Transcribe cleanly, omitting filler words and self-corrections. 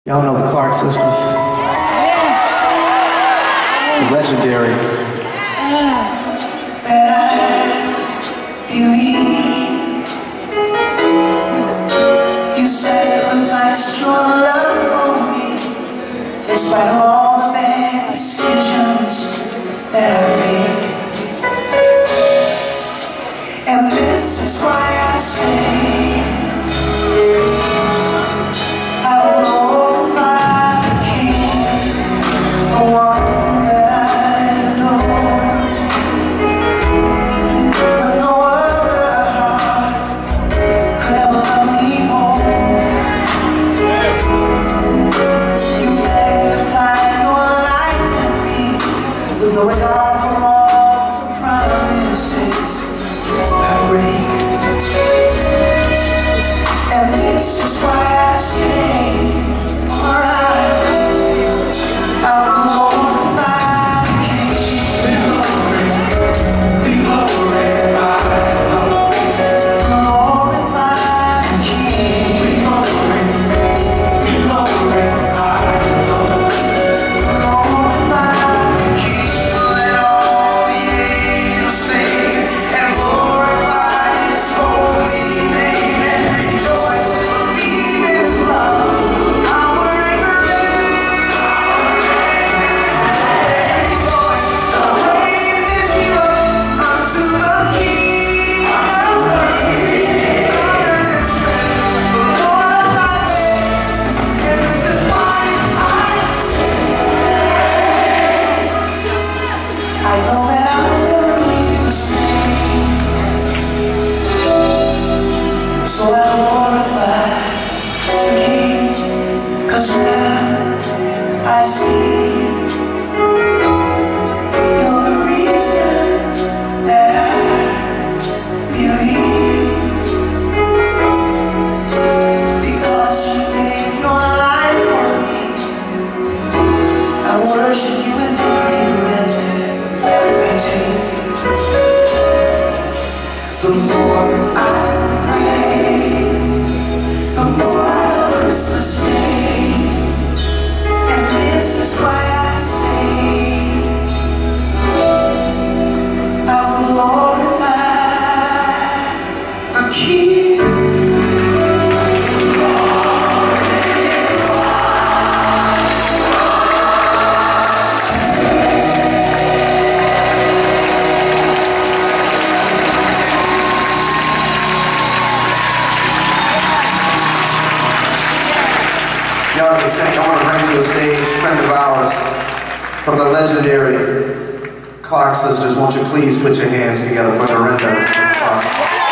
Y'all know the Clark sisters? Yes. The legendary. That I believe you sacrificed your love for me, in spite of all the bad decisions that I made. And this is why I say I will glorify the King, the one that I adore. When no other heart could ever love me more, you magnify your life in me with no regard for all the promises I break. And this is why I say, alright, I'll glorify the King. We glorify the King. We glorify the King. Let all the angels sing and glorify His holy name and rejoice, believe in His love, power and grace. Every voice that praises You unto the King of Kings, honor and strength, the Lord of my faith. And this is why I say, I know that I'm worthy to sing. So I glorify the King, 'cause now I see You're the reason that I believe. Because You gave Your life for me, I worship You with every breath I take. The more I pray, the more I Christmas Day. And this is why I say I will glorify the King. Y'all can sing. I want to bring to a stage a friend of ours from the legendary Clark sisters. Won't you please put your hands together for Dorinda and Clark?